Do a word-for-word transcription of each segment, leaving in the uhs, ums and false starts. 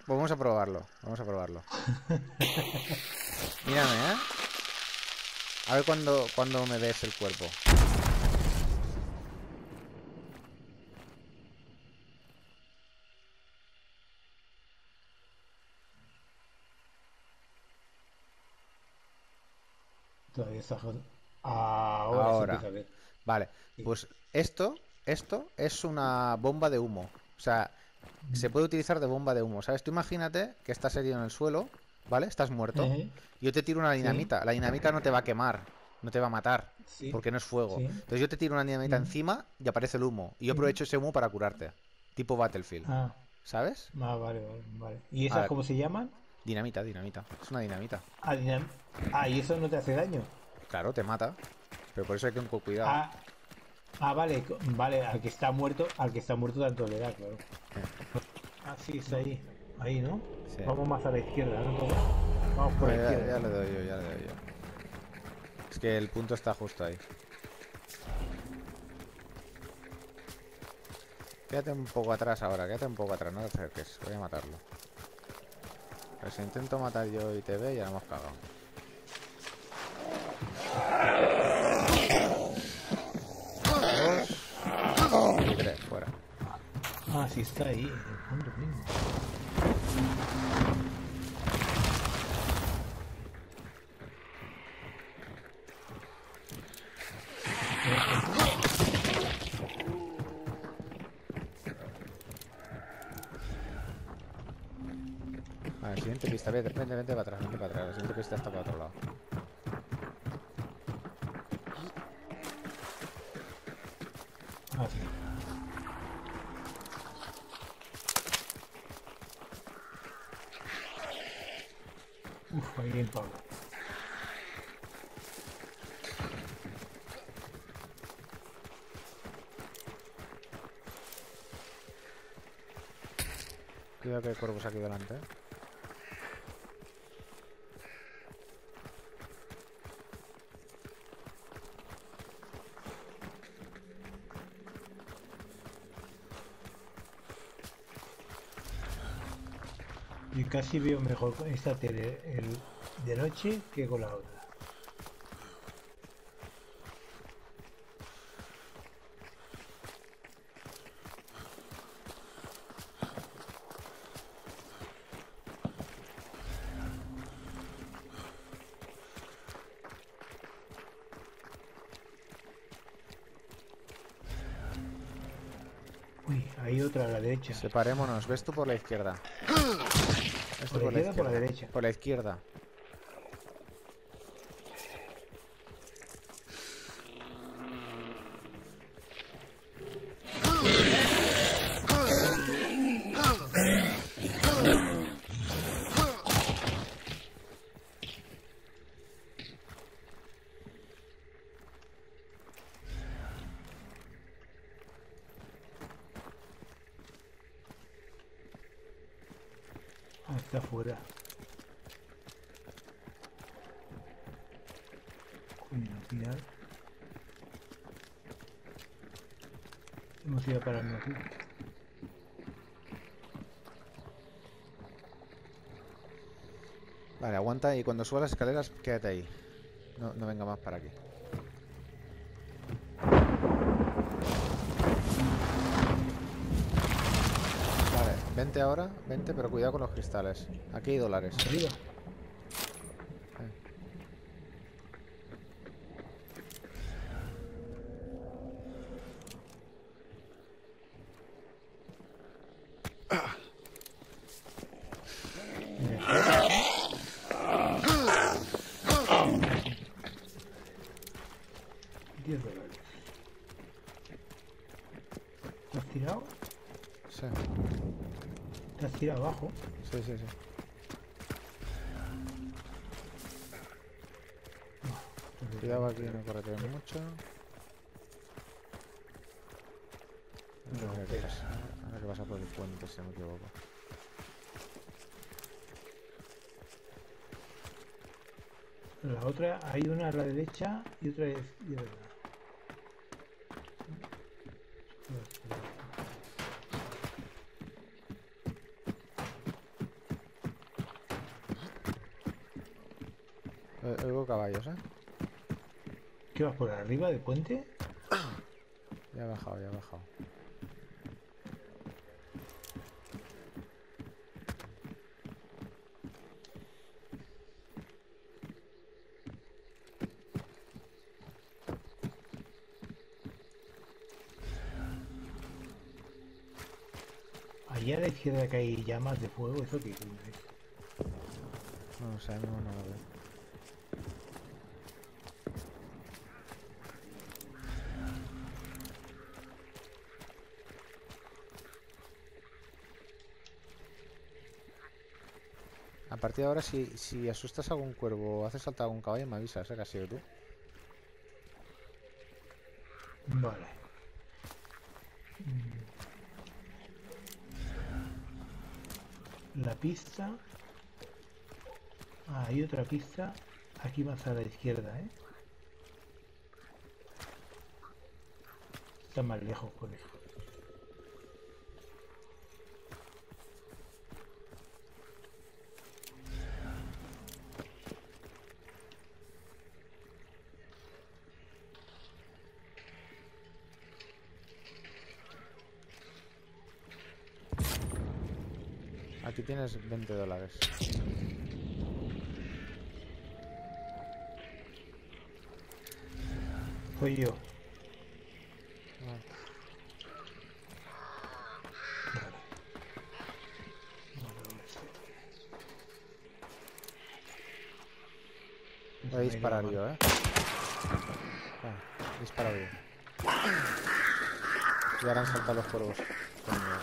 Vamos a probarlo. Vamos a probarlo. Mírame, ¿eh? A ver cuando, cuando me des el cuerpo. Todavía está jodido. Ahora se Ahora. empieza a ver. Vale. Sí. Pues esto, esto es una bomba de humo. O sea, se puede utilizar de bomba de humo, ¿sabes? Tú imagínate que estás herido en el suelo, ¿vale? Estás muerto. Eh, Yo te tiro una sí, dinamita. La dinamita no te va a quemar, no te va a matar, sí, porque no es fuego. sí. Entonces yo te tiro una dinamita Mm, encima y aparece el humo. Y yo mm. aprovecho ese humo para curarte. Tipo Battlefield, Ah, ¿sabes? ah, vale, vale, vale. ¿Y A esas ver, cómo se llaman? dinamita, dinamita. Es una dinamita. Ah, dinam- ah, y eso no te hace daño. Claro, te mata. Pero por eso hay que ir con cuidado. Ah, ah, vale, co- vale, al que está muerto, al que está muerto tanto le da, claro. Ah, sí, está ahí. Ahí, ¿no? Sí. Vamos más a la izquierda, ¿no? Entonces, vamos por No, la ya, izquierda, ya ¿no? le doy yo, ya le doy yo. Es que el punto está justo ahí. Quédate un poco atrás ahora, quédate un poco atrás, no te acerques, voy a matarlo. Pero si intento matar yo y te ve, ya lo hemos cagado. Dos y tres, fuera. Ah, sí, está ahí, en el fondo mismo. Vale, siguiente pista, vente, vente, vente para atrás, vente para atrás. La siguiente pista está para otro lado. Ah, sí. Uf, ahí bien, Pablo. Cuidado que hay cuervos aquí delante, ¿eh? Y casi veo mejor con esta tele el, de noche que con la otra. Uy, hay otra a la derecha. Separémonos, ves tú por la izquierda. Ves tú ¿Por la por la izquierda o por la izquierda. derecha? Por la izquierda. Ah, está afuera. Coño, al final. Hemos ido a pararnos aquí. Vale, aguanta y cuando subas las escaleras, quédate ahí. No, no venga más para aquí. Vale, vente ahora, vente, pero cuidado con los cristales. Aquí hay dólares. Arriba. Eh. Mira, diez dólares. ¿Te has tirado? Sí, ¿Te has tirado abajo? sí, sí, sí. Cuidado aquí, no corretees mucho. No, Ahora que espera. pasa, ahora que pasa por el puente, si no me equivoco. La otra, hay una a la derecha y otra a la izquierda. O- Oigo caballos, ¿eh? ¿Qué vas por arriba del puente? Ya he bajado, ya he bajado. Allá a la izquierda que hay llamas de fuego, ¿eso qué coño es? No, o sea, no, no lo veo. A partir de ahora, si, si asustas a algún cuervo o haces saltar a algún caballo, me avisas, ¿eh? Que has sido tú. Vale. La pista. Ah, hay otra pista. Aquí más a la izquierda, ¿eh? Está más lejos por eso. Aquí tienes veinte dólares. Soy yo. Ah, voy a disparar yo, ¿eh? Ah, dispara yo. Y ahora han saltado los cuervos. Coño.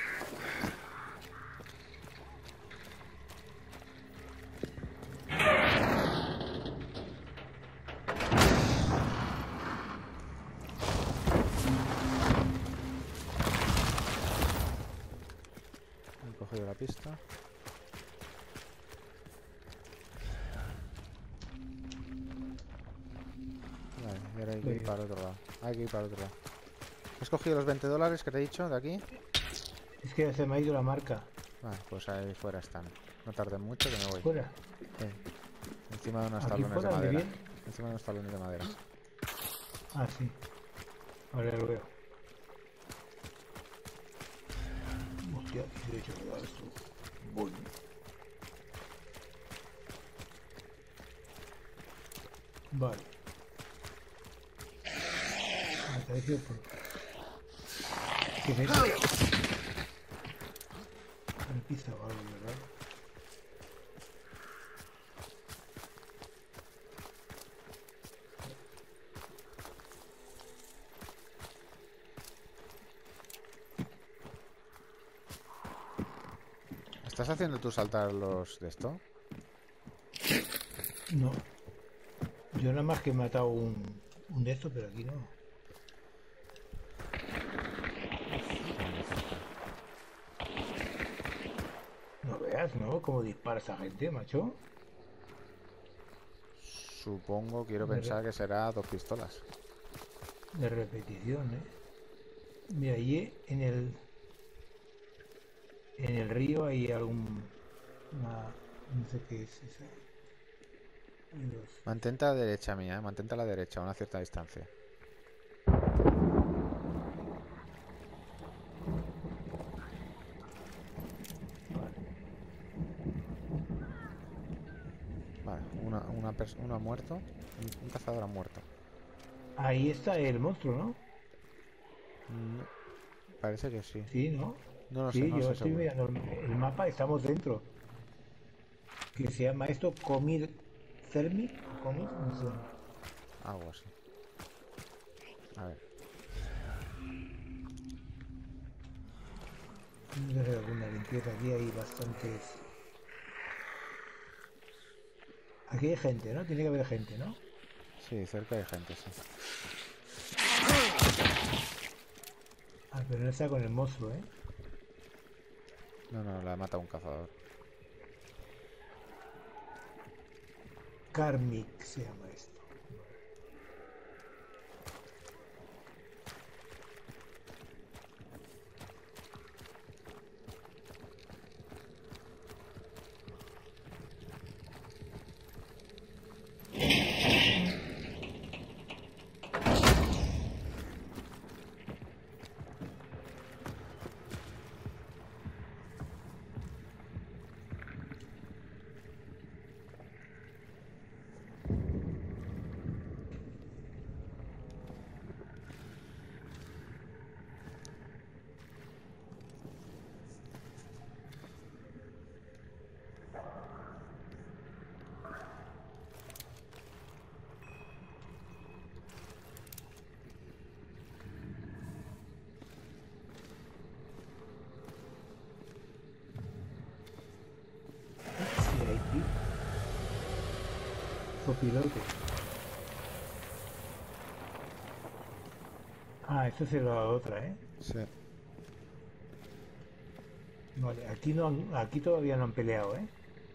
He cogido la pista. Vale, y ahora hay que ir para el otro lado. Hay que ir para el otro lado. ¿Has cogido los veinte dólares que te he dicho de aquí? Es que se me ha ido la marca. Vale, pues ahí fuera están. No tarden mucho que me voy. Fuera. Sí. Encima de unos Aquí tablones de fuera, ¿dónde madera. viene? Encima de unos tablones de madera. Ah, sí. Ahora lo veo. Hostia, ¿qué he hecho que da esto? Bueno. Vale. Me parece por... ¿Qué es eso? Una pizza o algo, ¿verdad? ¿Estás haciendo tú saltar los de esto? No. Yo nada más que he matado un, un de estos, pero aquí no. No veas, ¿no? Cómo dispara esa gente, macho. Supongo, quiero De, pensar re- que será dos pistolas. de repetición, ¿eh? Mira, ahí en el... En el río hay algún... Una, no sé qué es esa. Hay dos. Mantente a la derecha mía, ¿eh? Mantente a la derecha a una cierta distancia. Vale, una, una pers- uno ha muerto. Un, un cazador ha muerto. Ahí está el monstruo, ¿no? Mm, parece que sí. Sí, ¿no? No lo sé, Sí, no lo yo sé estoy seguro. mirando el, el mapa, estamos dentro. Que se llama esto Comir Thermic o Comir, no sé. Algo así. A ver. Tengo que hacer alguna limpieza. Aquí hay bastantes. Aquí hay gente, ¿no? Tiene que haber gente, ¿no? Sí, cerca hay gente, sí. Ah, pero no está con el monstruo, ¿eh? No, no, la ha matado un cazador. Karmic se llama esto. pilote. Ah, esto se lo da otra, ¿eh? Sí. Vale, aquí no han- aquí todavía no han peleado, ¿eh?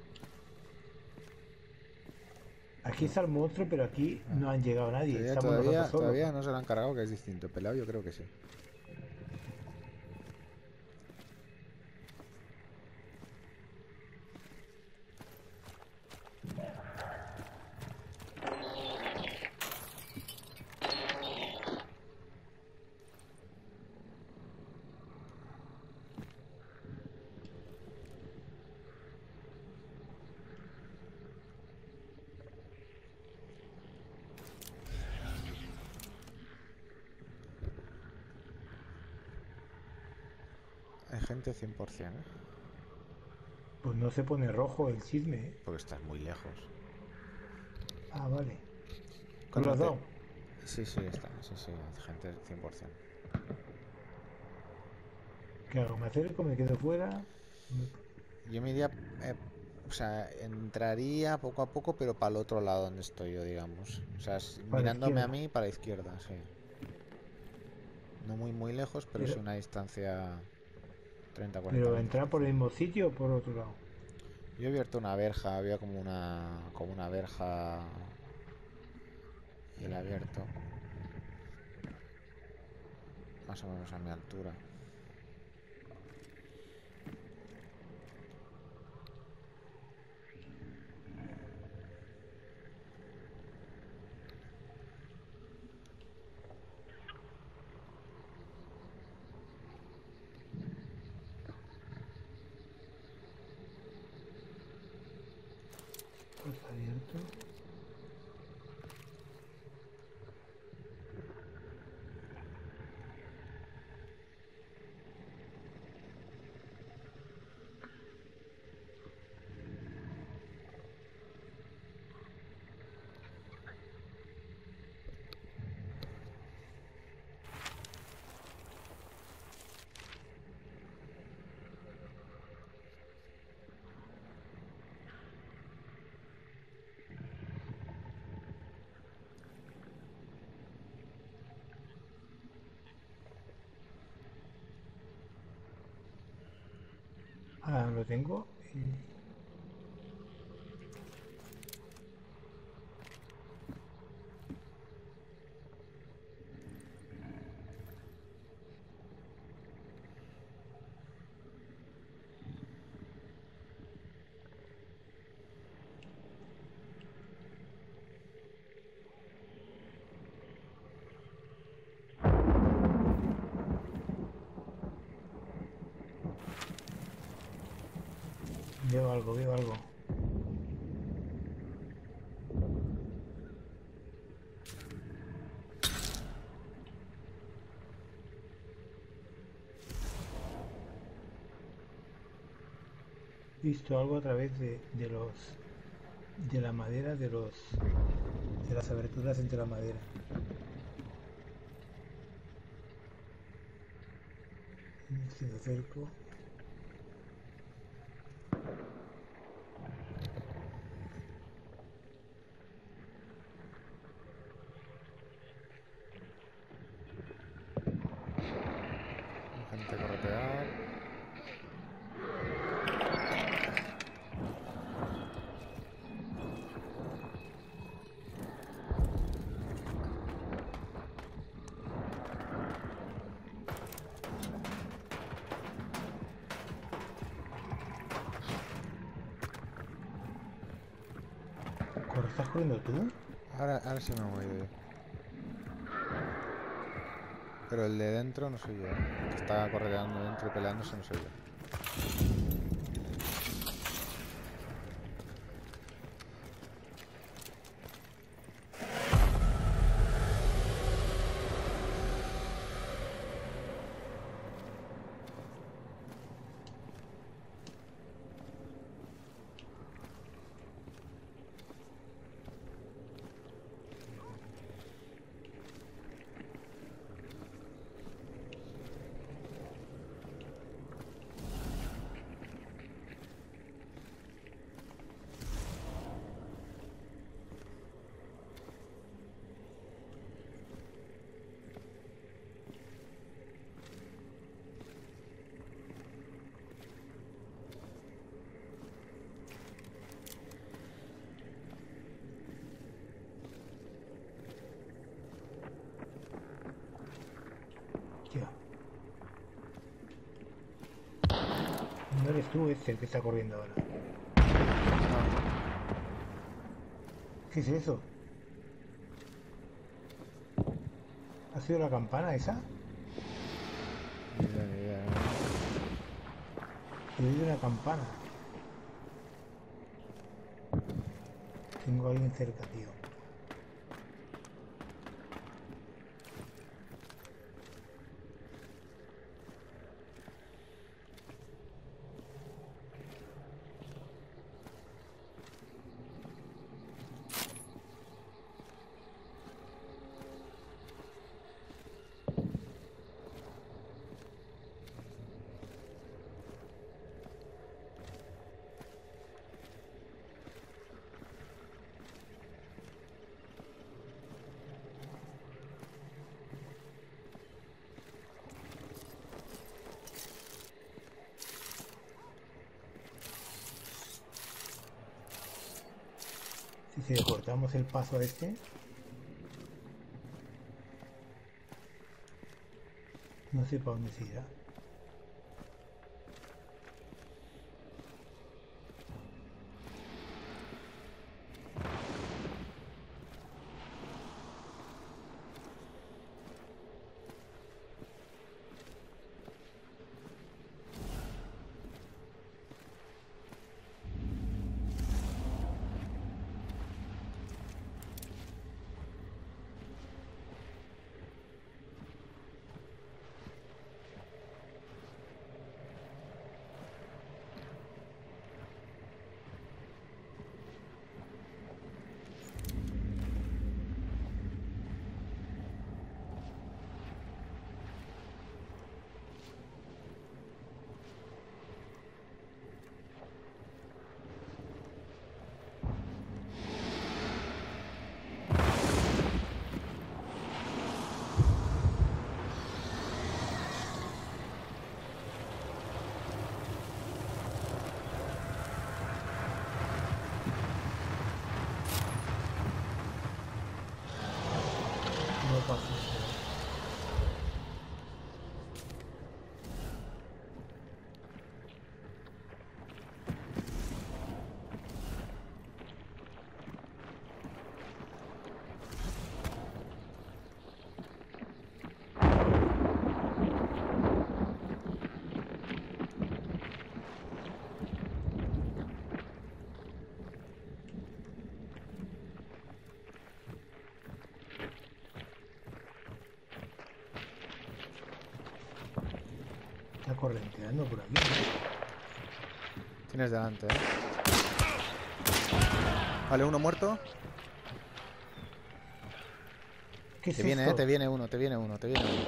Aquí está el monstruo, pero aquí no han llegado Te nadie. diría, Estamos nosotros todavía, solos. todavía no se lo han cargado, que es distinto. Pelado yo creo que sí. Hay gente cien por cien, ¿eh? Pues no se pone rojo el chisme, ¿eh? Porque estás muy lejos. Ah, vale. ¿Tú lo Cuando has te... dado? Sí, sí, está. Sí, sí, hay gente cien por cien. ¿Qué hago? ¿Me acerco? ¿Me quedo fuera? Yo me iría... eh, o sea, entraría poco a poco, pero para el otro lado donde estoy yo, digamos. O sea, s- Para la mirándome a izquierda. mí para la izquierda, sí. No muy, muy lejos, pero Pero, sí una distancia treinta cuarenta pero metros. ¿entrar por el mismo sitio o por otro lado? Yo he abierto una verja, había como una, como una verja y la he abierto más o menos a mi altura. Pues abierto. Ah, lo tengo. Y veo algo, veo algo. Visto algo a través de, de los de la madera de los de las aberturas entre la madera. Si me acerco. Gente a corretear. ¿Corre- ¿Estás corriendo tú? Ahora, ahora sí me he movido yo. Pero el de dentro no soy yo, ¿eh? El que está correteando dentro y peleándose no soy yo. eres tú este el que está corriendo ahora. No. ¿Qué es eso? ¿Ha sido la campana esa? Ni idea, ni idea. He oído una campana. Tengo a alguien cerca, tío. Si le cortamos el paso a este, no sé para dónde se irá. No pasa. Está correnteando por aquí. Tienes delante, ¿eh? Vale, uno muerto. ¿Qué es Te viene, esto? eh, te viene uno, te viene uno, te viene uno.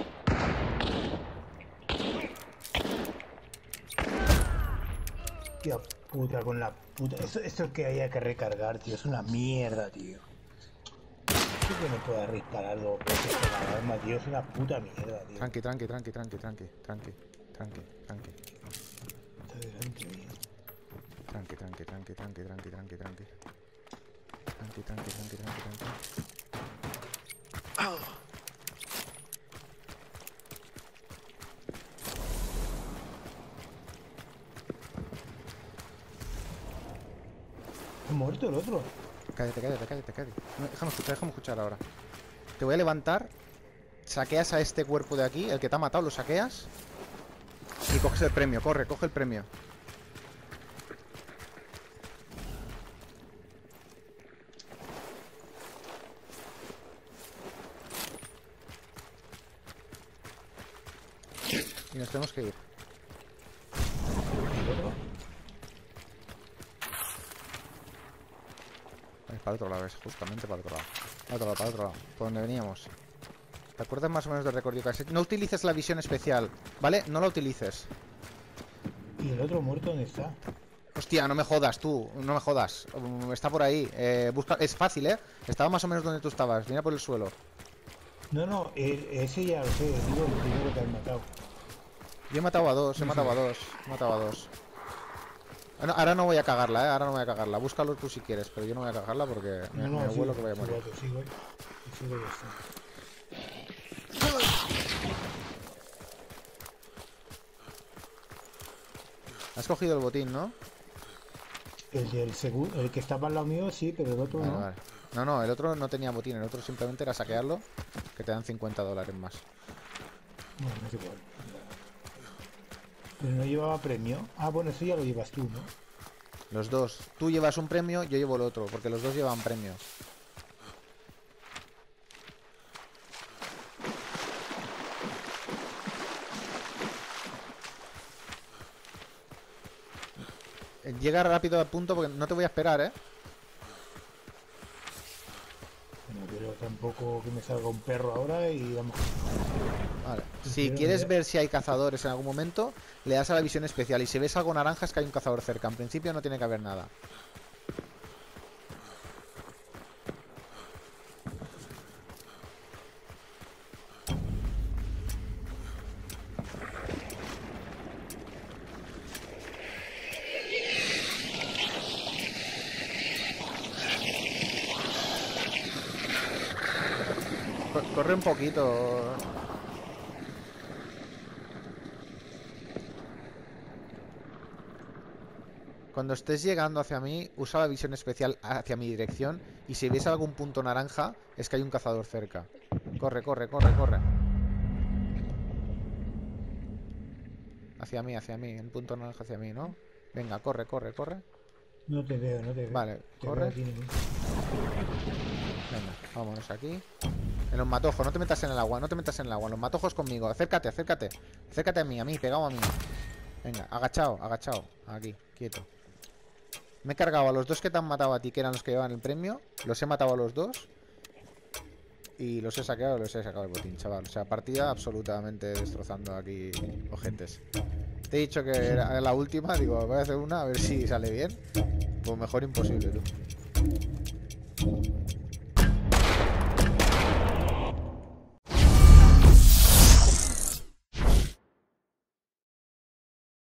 Tía puta, con la puta. Esto, esto es que haya que recargar, tío. Es una mierda, tío. Esto que no pueda reparar dos veces con la arma, tío. Es una puta mierda, tío. Tranqui, tranqui, tranqui, tranqui, tranqui, tranqui, tranqui, tranqui. Está delante mío. Tranqui, tranqui, tranqui, tranqui, tranqui, tranqui, tranqui. Tranqui, tranqui, tranqui, tranqui, tranqui. ¿Ha muerto el otro? Cállate, cállate, cállate, cállate. No, déjame escuchar, déjame escuchar ahora. Te voy a levantar. Saqueas a este cuerpo de aquí, el que te ha matado, lo saqueas. Y coges el premio, corre, coge el premio. Y nos tenemos que ir. ¿El otro? Es para el otro lado, es justamente para el otro lado. Para el otro lado, para el otro lado. Por donde veníamos. ¿Te acuerdas más o menos del recorrido que has hecho? No utilices la visión especial, ¿vale? No la utilices. ¿Y el otro muerto dónde está? Hostia, no me jodas, tú. No me jodas. Um, Está por ahí. Eh, busca... Es fácil, ¿eh? Estaba más o menos donde tú estabas. Mira por el suelo. No, no, el- ese ya lo sé. Digo el primero que has matado. Yo he matado a dos, he matado a dos. He matado a dos. Ah, no, ahora no voy a cagarla, ¿eh? Ahora no voy a cagarla. Búscalo tú si quieres, pero yo no voy a cagarla porque me, No, no, me sigo, huelo que vaya a morir. sigo, sigo, sigo ya está. Has cogido el botín, ¿no? El del segundo, el que estaba al lado mío, sí, pero el otro Vale, no. vale. No, no, el otro no tenía botín, el otro simplemente era saquearlo, que te dan cincuenta dólares más. Bueno, no es igual. Pero no llevaba premio. Ah, bueno, eso ya lo llevas tú, ¿no? Los dos. Tú llevas un premio, yo llevo el otro, porque los dos llevan premios. Llega rápido al punto porque no te voy a esperar, ¿eh? Bueno, pero tampoco que me salga un perro ahora y vamos. Vale. Si Prefiero quieres mirar. ver si hay cazadores en algún momento, le das a la visión especial. Y si ves algo naranja es que hay un cazador cerca. En principio no tiene que haber nada. Co- Corre un poquito. Cuando estés llegando hacia mí, usa la visión especial hacia mi dirección. Y si ves algún punto naranja, es que hay un cazador cerca. Corre, corre, corre, corre. Hacia mí, hacia mí. Un punto naranja hacia mí, ¿no? Venga, corre, corre, corre. No te veo, no te veo. Vale, Te corre. veo a ti, ¿no? Venga, vámonos aquí. En los matojos, no te metas en el agua, no te metas en el agua. En los matojos conmigo, acércate, acércate. Acércate a mí, a mí, pegado a mí. Venga, agachado, agachado. Aquí, quieto. Me he cargado a los dos que te han matado a ti, que eran los que llevan el premio. Los he matado a los dos. Y los he saqueado, los he sacado el botín, chaval. O sea, partida absolutamente destrozando aquí ojetes. Te he dicho que era la última, digo, voy a hacer una a ver si sale bien. Pues mejor imposible, tú.